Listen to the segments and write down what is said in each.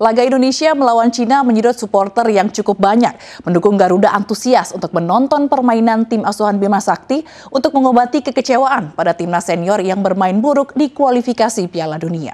Laga Indonesia melawan Cina menyedot supporter yang cukup banyak. Mendukung Garuda antusias untuk menonton permainan tim asuhan Bima Sakti untuk mengobati kekecewaan pada timnas senior yang bermain buruk di kualifikasi Piala Dunia.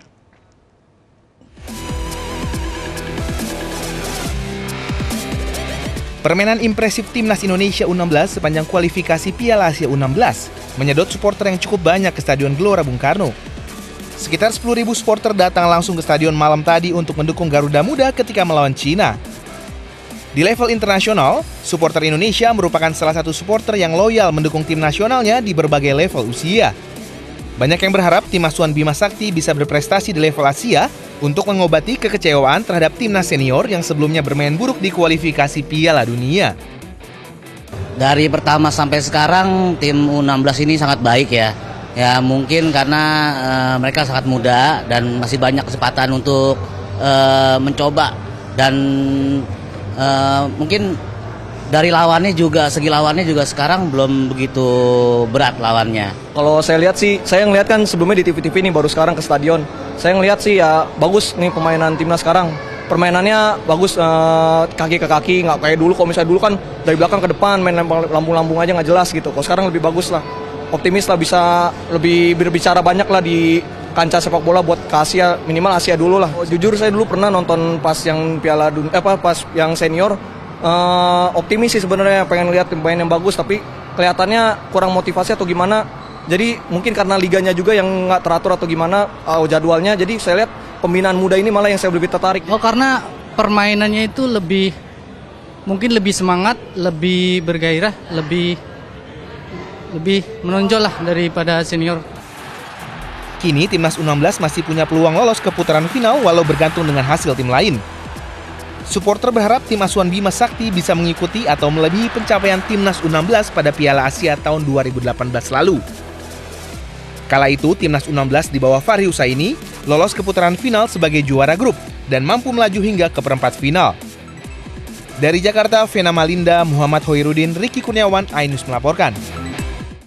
Permainan impresif timnas Indonesia U16 sepanjang kualifikasi Piala Asia U16 menyedot supporter yang cukup banyak ke Stadion Gelora Bung Karno. Sekitar 10.000 supporter datang langsung ke stadion malam tadi untuk mendukung Garuda Muda ketika melawan Cina. Di level internasional, supporter Indonesia merupakan salah satu supporter yang loyal mendukung tim nasionalnya di berbagai level usia. Banyak yang berharap tim asuhan Bima Sakti bisa berprestasi di level Asia untuk mengobati kekecewaan terhadap timnas senior yang sebelumnya bermain buruk di kualifikasi Piala Dunia. Dari pertama sampai sekarang tim U16 ini sangat baik ya. Ya mungkin karena mereka sangat muda dan masih banyak kesempatan untuk mencoba dan mungkin dari lawannya juga, segi lawannya juga sekarang belum begitu berat lawannya. Kalau saya lihat sih, saya ngelihat kan sebelumnya di TV-TV nih baru sekarang ke stadion. Saya ngelihat sih ya bagus nih permainan timnas sekarang. Permainannya bagus, kaki ke kaki, nggak kayak dulu. Kalau misalnya dulu kan dari belakang ke depan main lambung-lambung aja nggak jelas gitu. Kalau sekarang lebih bagus lah. Optimis lah bisa lebih berbicara banyak lah di kancah sepak bola buat ke Asia, minimal Asia dulu lah. Jujur saya dulu pernah nonton pas yang Piala Dunia, pas yang senior, optimis sih sebenarnya, pengen lihat pemain yang bagus, tapi kelihatannya kurang motivasi atau gimana. Jadi mungkin karena liganya juga yang nggak teratur atau gimana jadwalnya, jadi saya lihat pembinaan muda ini malah yang saya lebih tertarik. Oh, karena permainannya itu mungkin lebih semangat, lebih bergairah, lebih menonjol lah daripada senior. Kini timnas U16 masih punya peluang lolos ke putaran final walau bergantung dengan hasil tim lain. Supporter berharap tim asuhan Bima Sakti bisa mengikuti atau melebihi pencapaian timnas U16 pada Piala Asia tahun 2018 lalu. Kala itu, timnas U16 di bawah Fahri Husaini lolos ke putaran final sebagai juara grup dan mampu melaju hingga ke perempat final. Dari Jakarta, Vena Malinda, Muhammad Hoirudin, Ricky Kurniawan, iNews melaporkan.